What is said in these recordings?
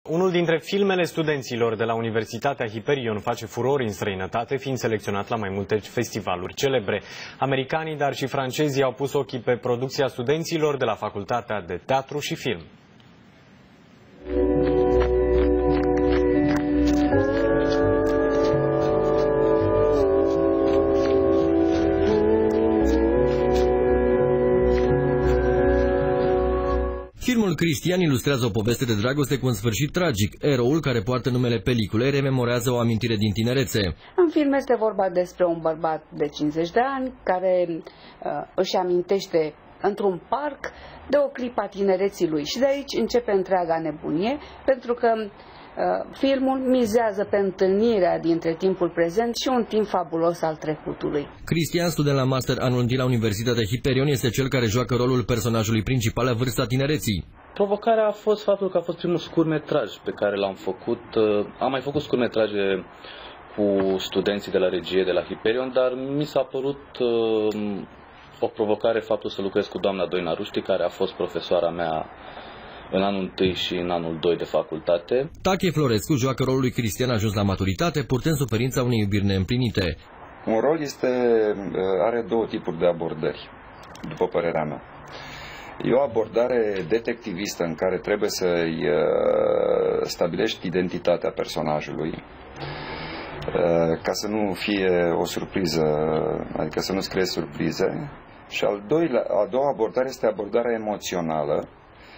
Unul dintre filmele studenților de la Universitatea Hyperion face furori în străinătate, fiind selecționat la mai multe festivaluri celebre. Americanii, dar și francezii au pus ochii pe producția studenților de la Facultatea de Teatru și Film. Filmul Cristian ilustrează o poveste de dragoste cu un sfârșit tragic. Eroul, care poartă numele peliculei, rememorează o amintire din tinerețe. În film este vorba despre un bărbat de 50 de ani care își amintește într-un parc de o clipă a tinereții lui. Și de aici începe întreaga nebunie, pentru că filmul mizează pe întâlnirea dintre timpul prezent și un timp fabulos al trecutului. Cristian, student la master anul întâi la Universitatea Hyperion, este cel care joacă rolul personajului principal la vârsta tinereții. Provocarea a fost faptul că a fost primul scurtmetraj pe care l-am făcut. Am mai făcut scurtmetraje cu studenții de la regie de la Hyperion, dar mi s-a părut o provocare faptul să lucrez cu doamna Doina Ruști, care a fost profesoara mea în anul 1 și în anul 2 de facultate. Tache Florescu joacă rolul lui Cristian ajuns la maturitate, purtând suferința unei iubiri neîmplinite. Un rol are două tipuri de abordări, după părerea mea. E o abordare detectivistă în care trebuie să-i stabilești identitatea personajului, ca să nu fie o surpriză, adică să nu-ți creezi surprize. Și a doua abordare este abordarea emoțională,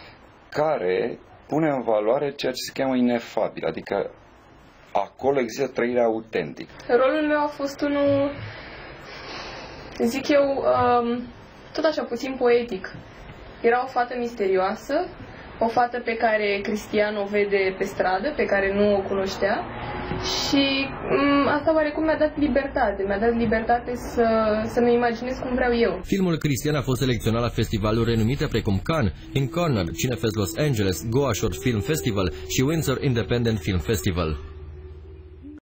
care pune în valoare ceea ce se cheamă inefabil, adică acolo există trăirea autentică. Rolul meu a fost unul, zic eu, tot așa puțin poetic. Era o fată misterioasă, o fată pe care Cristian o vede pe stradă, pe care nu o cunoștea. Și asta oarecum mi-a dat libertate, să-mi imaginez cum vreau eu. Filmul Cristian a fost selecționat la festivaluri renumite precum Cannes, In Corner, Cinefest Los Angeles, Goa Short Film Festival și Windsor Independent Film Festival.